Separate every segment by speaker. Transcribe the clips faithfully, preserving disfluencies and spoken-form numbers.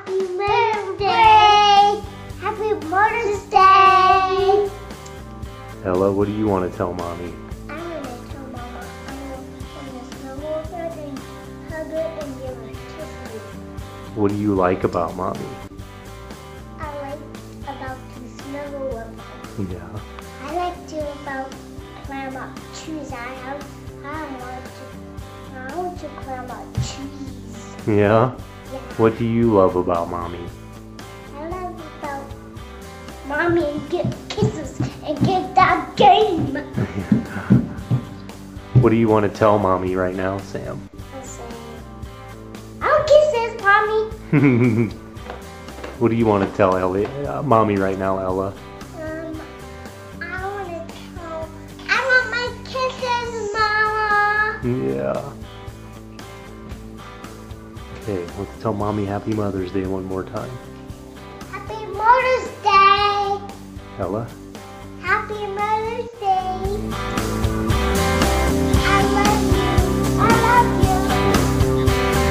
Speaker 1: Happy birthday! Happy Mother's Day!
Speaker 2: Ella, what do you want to tell Mommy?
Speaker 1: I'm going to tell Mama I'm going to snuggle with her and hug her and give her kisses.
Speaker 2: What do you like about Mommy?
Speaker 1: I like about to snuggle with her.
Speaker 2: Yeah.
Speaker 1: I like to about climb up trees. I have I want to I want to climb up trees.
Speaker 2: Yeah?
Speaker 1: Yeah.
Speaker 2: What do you love about Mommy?
Speaker 1: I love about Mommy and get kisses and get that game.
Speaker 2: What do you want to tell Mommy right now, Sam?
Speaker 1: I'm saying, I want kisses, Mommy.
Speaker 2: What do you want to tell Ellie, uh, Mommy right now, Ella?
Speaker 1: Um, I want to tell, I want my kisses, Mama.
Speaker 2: Yeah. Okay, let's tell Mommy Happy Mother's Day one more time.
Speaker 1: Happy Mother's Day.
Speaker 2: Ella?
Speaker 1: Happy Mother's Day. I love you. I love you.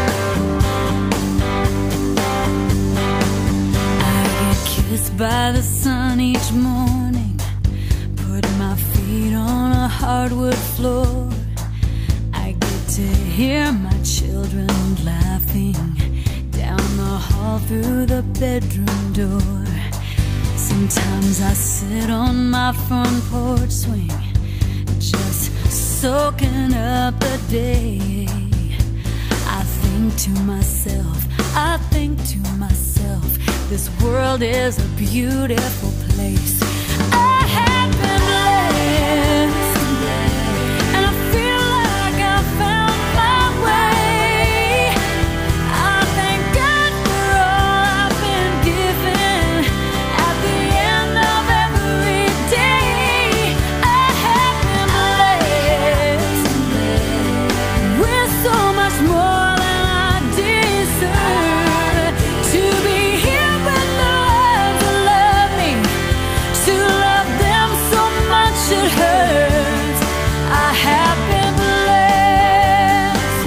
Speaker 3: I get kissed by the sun each morning, put my feet on a hardwood floor. I get to hear my children laughing down the hall through the bedroom door. Sometimes I sit on my front porch swing, just soaking up the day. I think to myself, I think to myself, this world is a beautiful place. I have been blessed, and I feel like I found my way. I thank God for all I've been given. At the end of every day, I have been blessed with so much more than I deserve. To be here with the ones who love me, to love them so much it hurts. I have been blessed.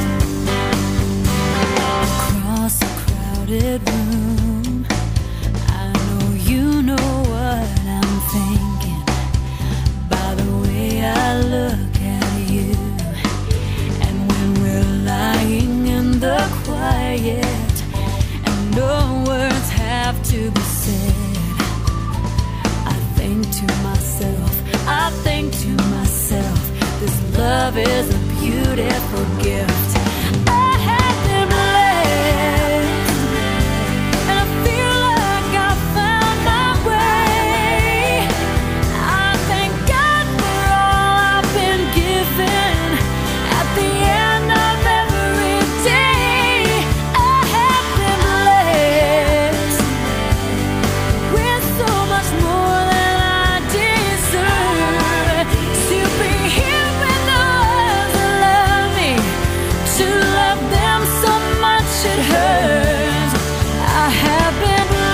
Speaker 3: Across a crowded room, I know you know what I'm thinking, by the way I look at you. And when we're lying in the quiet and no words have to be said, I think to myself, I think to myself, this love is a beautiful gift. I have been blessed, and I feel like I found my way. I thank God for all I've been given. At the end of every day, I have been blessed with so much more than I deserve. To be here with the ones who love me, to love them so much it hurts. I have been blessed.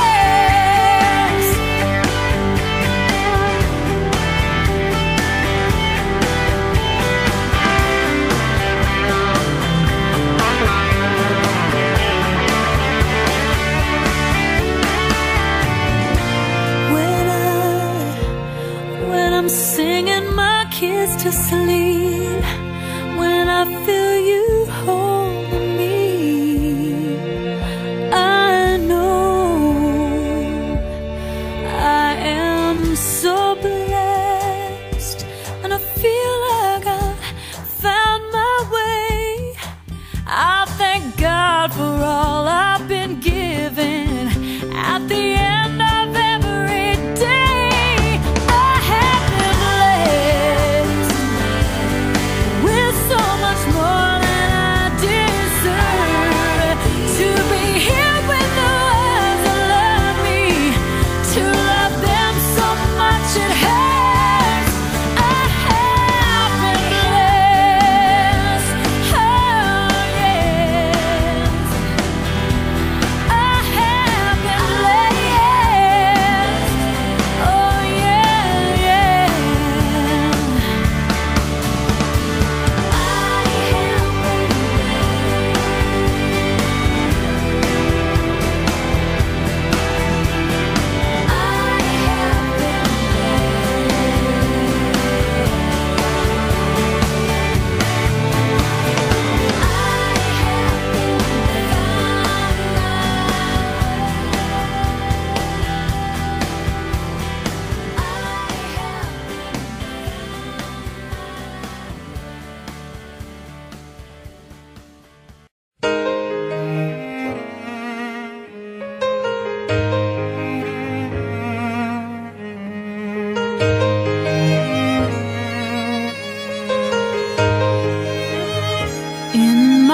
Speaker 3: When I, when I'm singing my kids to sleep, when I feel you holding me, I know I am so blessed, and I feel like I found my way. I thank God for all I've been given. At the end of every day, I have been blessed with so much more than I deserve. To be here with the ones who love me, to love them so much it hurts. I have been blessed. Oh yes, I have.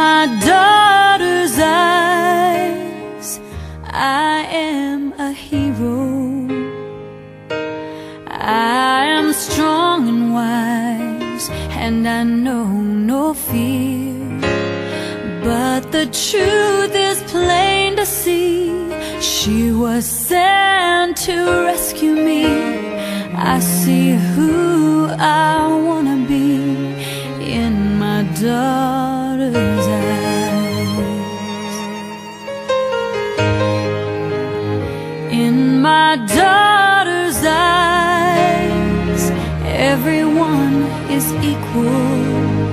Speaker 3: my daughter's eyes, I am a hero. I am strong and wise, and I know no fear. But the truth is plain to see, she was sent to rescue me. I see who I wanna be in my daughter's eyes. In my daughter's eyes, everyone is equal.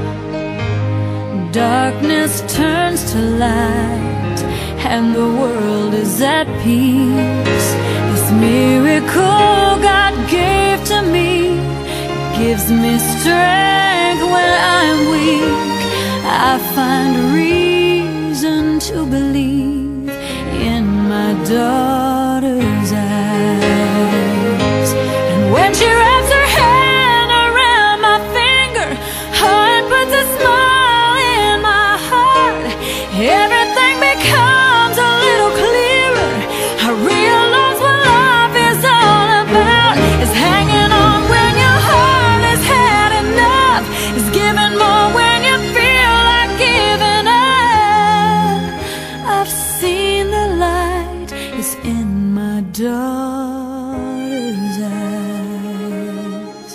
Speaker 3: Darkness turns to light, and the world is at peace. This miracle God gave to me gives me strength when I'm weak. I find reason to believe in my daughter's eyes. And when she wraps her hand around my finger, heart puts a smile in my heart. Everything becomes a little clearer. I realize what life is all about. It's hanging on when your heart has had enough. It's giving more when you feel like giving up. I've seen the light is in my daughter's eyes.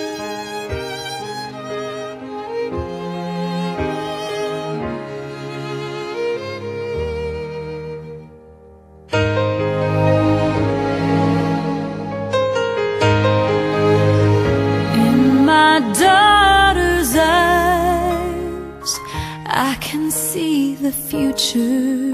Speaker 3: In my daughter's eyes, I can see the future,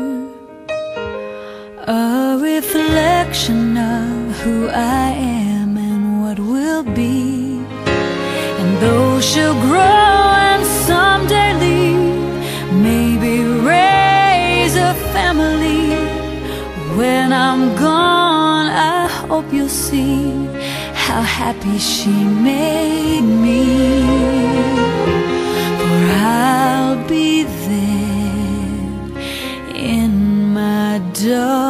Speaker 3: a reflection of who I am and what will be. And though she'll grow and someday leave, maybe raise a family, when I'm gone, I hope you'll see how happy she made me. For I'll be there in my daughter's